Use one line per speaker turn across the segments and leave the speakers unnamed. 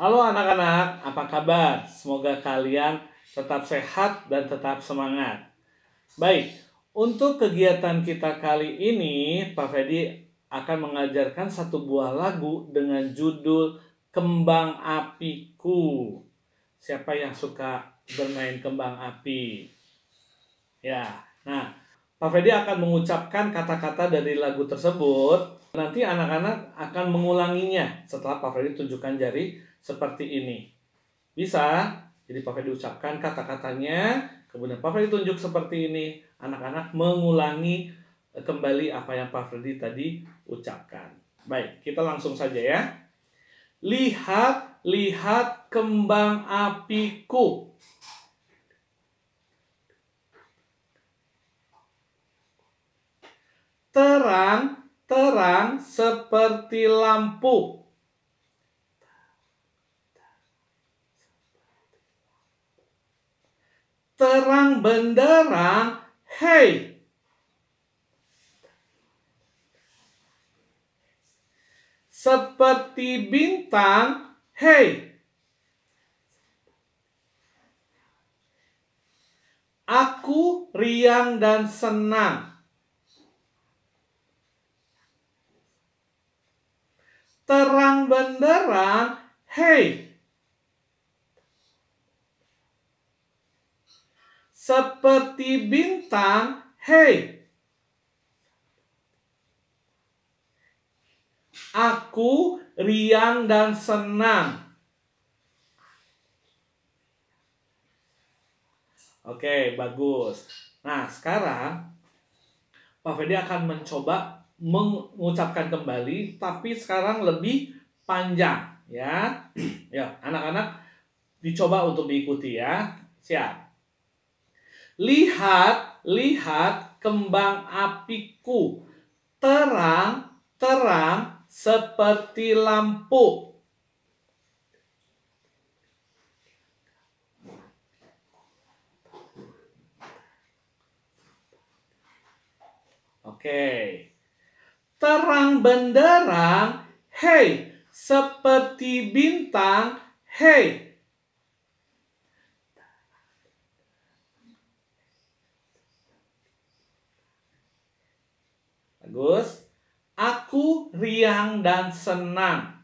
Halo anak-anak, apa kabar? Semoga kalian tetap sehat dan tetap semangat. Baik, untuk kegiatan kita kali ini, Pak Fedi akan mengajarkan satu buah lagu dengan judul Kembang Apiku. Siapa yang suka bermain kembang api? Ya, nah, Pak Fedi akan mengucapkan kata-kata dari lagu tersebut. Nanti anak-anak akan mengulanginya setelah Pak Fedi tunjukkan jari seperti ini. Bisa? Jadi Pak Fedi ucapkan kata-katanya, kemudian Pak Fedi tunjuk seperti ini. Anak-anak mengulangi kembali apa yang Pak Fedi tadi ucapkan. Baik, kita langsung saja ya. Lihat, lihat kembang apiku. Terang, terang seperti lampu. Terang benderang, hei. Seperti bintang, hei. Aku riang dan senang. Terang benderang, hei. Seperti bintang, hei. Aku riang dan senang. Oke, bagus. Nah, sekarang Pak Fedi akan mencoba mengucapkan kembali, tapi sekarang lebih panjang, ya. Ya, anak-anak dicoba untuk diikuti ya. Siap. Lihat, lihat kembang apiku. Terang, terang seperti lampu. Oke. Terang benderang, hei, seperti bintang, hei. Bagus. Aku riang dan senang.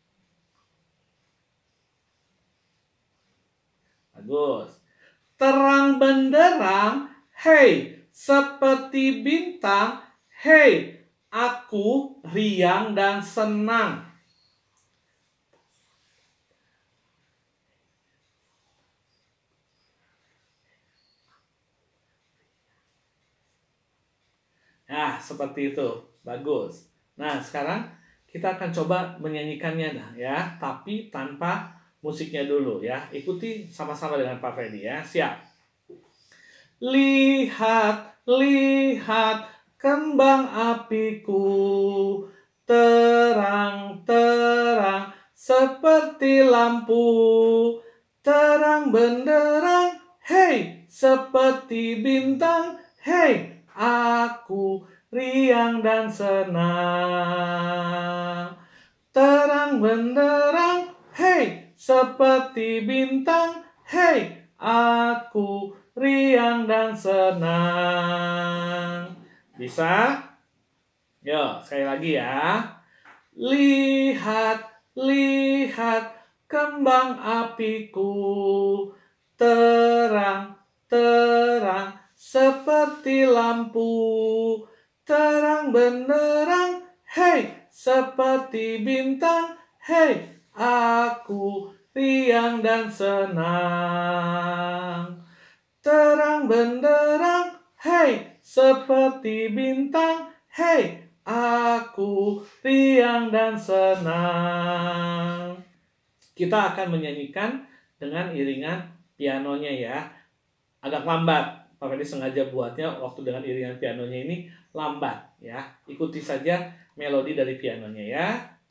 Bagus. Terang benderang, hei, seperti bintang, hei, aku riang dan senang. Nah, seperti itu. Bagus. Nah, sekarang kita akan coba menyanyikannya ya, tapi tanpa musiknya dulu ya. Ikuti sama-sama dengan Pak Fedi ya. Siap. Lihat, lihat kembang apiku. Terang, terang seperti lampu. Terang benderang, hei, seperti bintang, hei, aku riang dan senang. Terang benderang, hei, seperti bintang, hei, aku riang dan senang. Bisa? Yo, sekali lagi ya. Lihat, lihat kembang apiku. Terang, terang seperti lampu. Terang benderang, hei, seperti bintang, hei, aku riang dan senang. Terang benderang, hei, seperti bintang, hei, aku riang dan senang. Kita akan menyanyikan dengan iringan pianonya ya. Agak lambat. Pak Fedi sengaja buatnya waktu dengan iringan pianonya ini lambat ya. Ikuti saja melodi dari pianonya ya.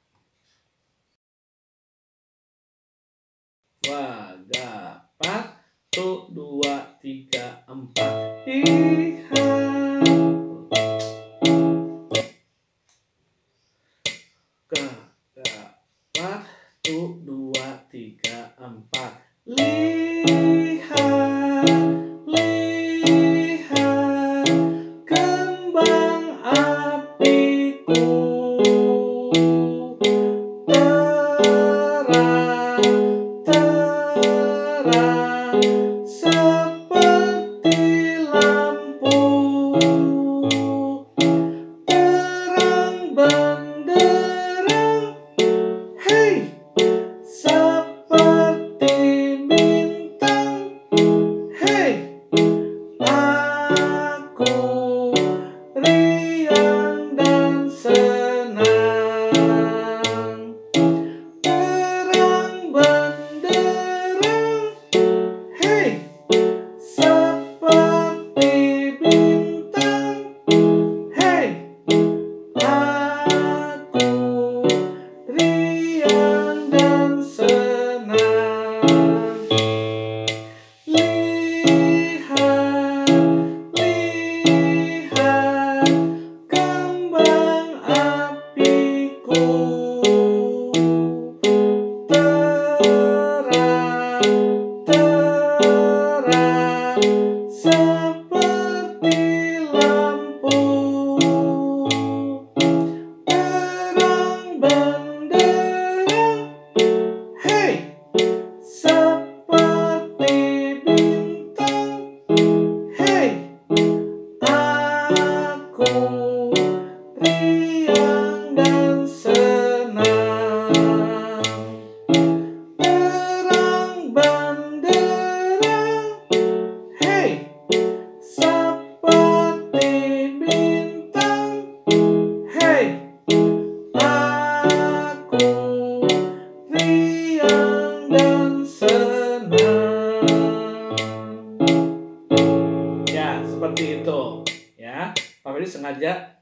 Wagapat, 1, 2, 3, 4. Lihat. Gagapat, 1, 2, 3.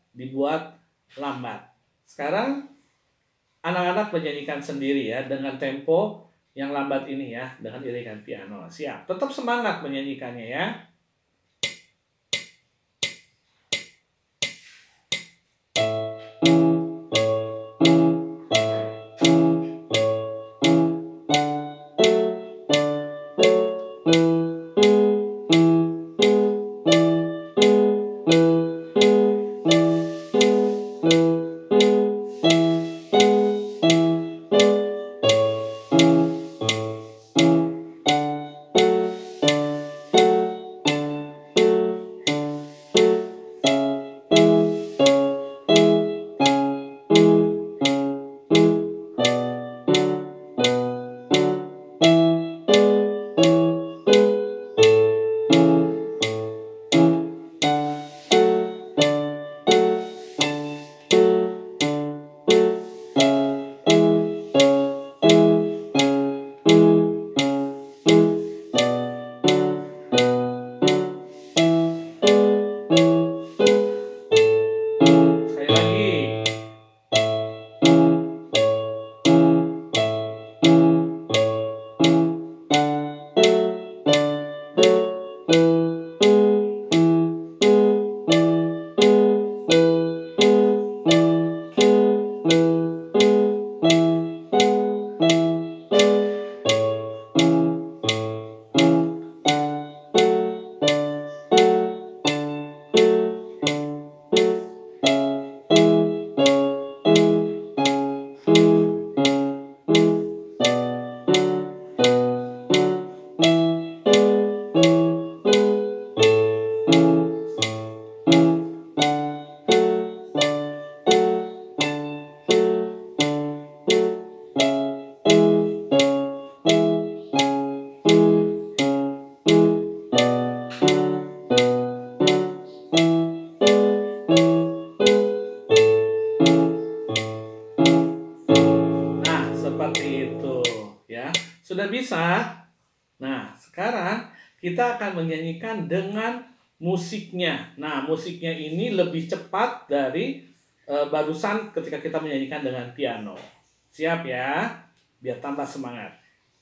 dibuat lambat. Sekarang anak-anak menyanyikan sendiri ya dengan tempo yang lambat ini ya, dengan iringan piano. Siap. Tetap semangat menyanyikannya ya. Sudah bisa? Nah, sekarang kita akan menyanyikan dengan musiknya. Nah, musiknya ini lebih cepat dari barusan ketika kita menyanyikan dengan piano. Siap ya? Biar tambah semangat.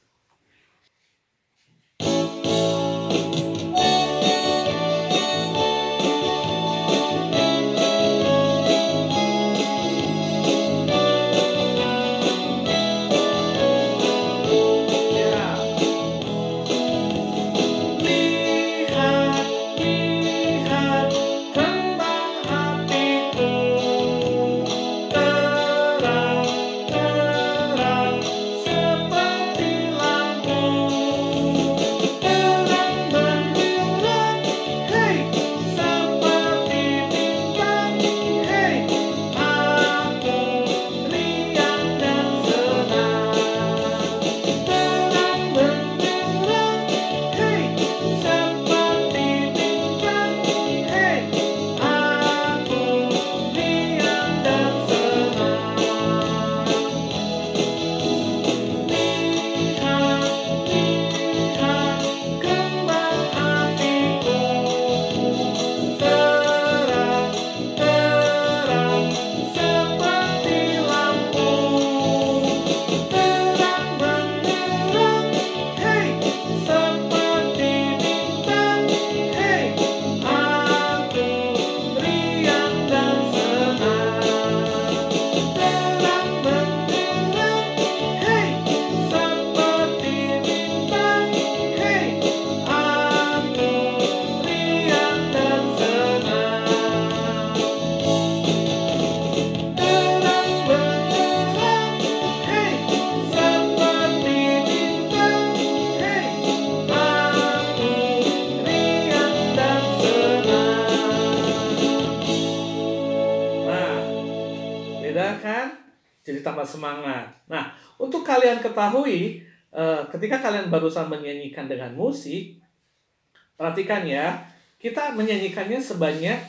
Kan? Jadi tambah semangat. Nah, untuk kalian ketahui, ketika kalian barusan menyanyikan dengan musik, perhatikan ya, kita menyanyikannya sebanyak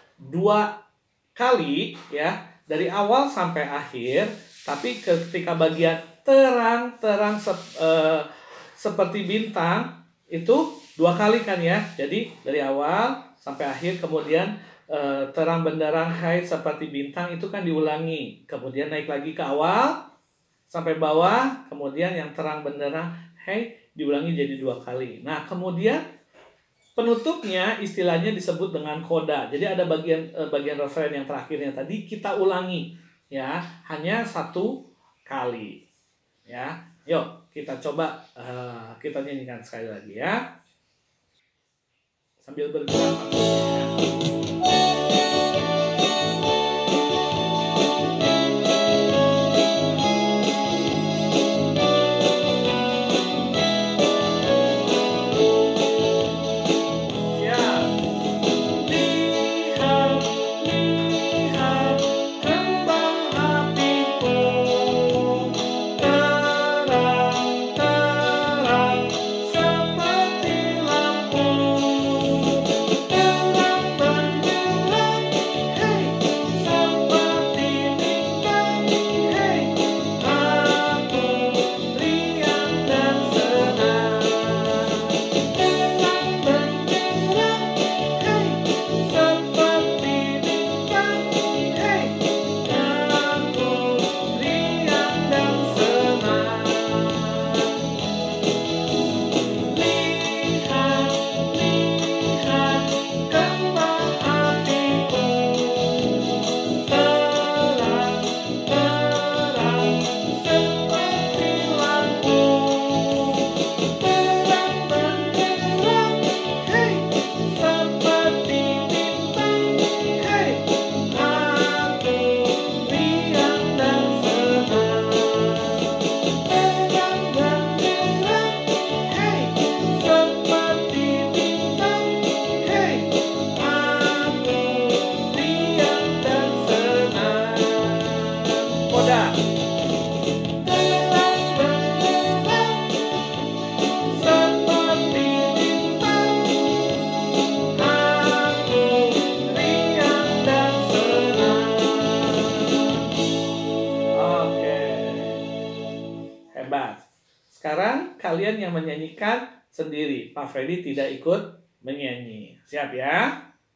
2 kali ya, dari awal sampai akhir. Tapi ketika bagian terang-terang seperti bintang itu 2 kali kan ya. Jadi dari awal sampai akhir, kemudian terang benderang hai seperti bintang itu kan diulangi, kemudian naik lagi ke awal sampai bawah, kemudian yang terang benderang hai diulangi jadi 2 kali. Nah, kemudian penutupnya istilahnya disebut dengan koda. Jadi ada bagian referen yang terakhirnya tadi kita ulangi ya, hanya 1 kali. Ya. Yuk, kita coba kita nyanyikan sekali lagi ya. Sambil bergerak maksudnya. Sekarang kalian yang menyanyikan sendiri. Pak Freddy tidak ikut menyanyi. Siap ya?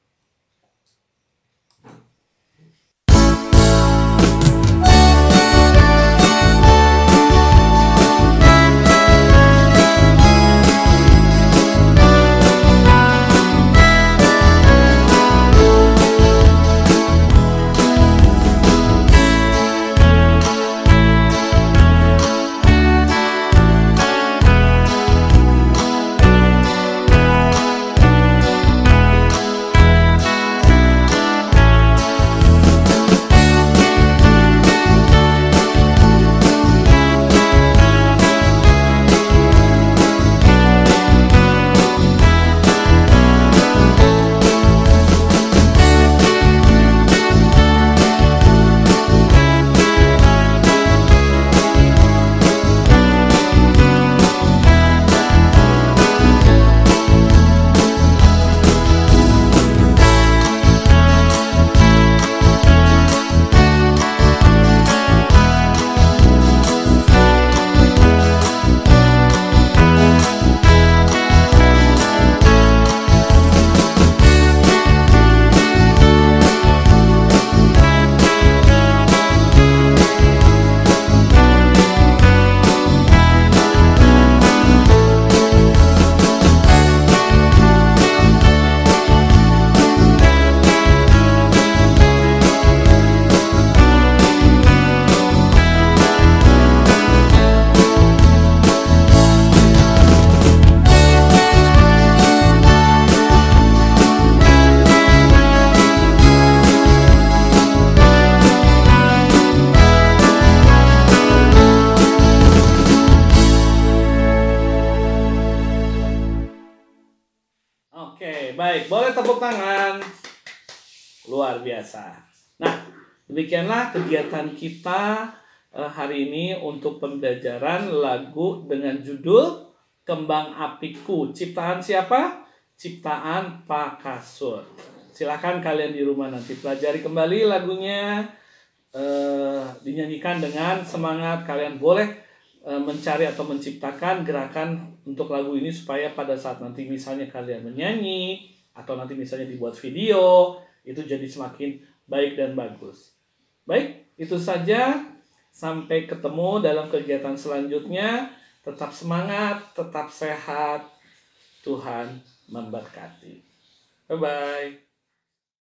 Baik, boleh tepuk tangan. Luar biasa. Nah, demikianlah kegiatan kita hari ini untuk pembelajaran lagu dengan judul Kembang Apiku. Ciptaan siapa? Ciptaan Pak Kasur. Silakan kalian di rumah nanti pelajari kembali lagunya, dinyanyikan dengan semangat. Kalian boleh mencari atau menciptakan gerakan untuk lagu ini supaya pada saat nanti misalnya kalian menyanyi atau nanti misalnya dibuat video, itu jadi semakin baik dan bagus. Baik, itu saja. Sampai ketemu dalam kegiatan selanjutnya. Tetap semangat, tetap sehat. Tuhan memberkati. Bye-bye.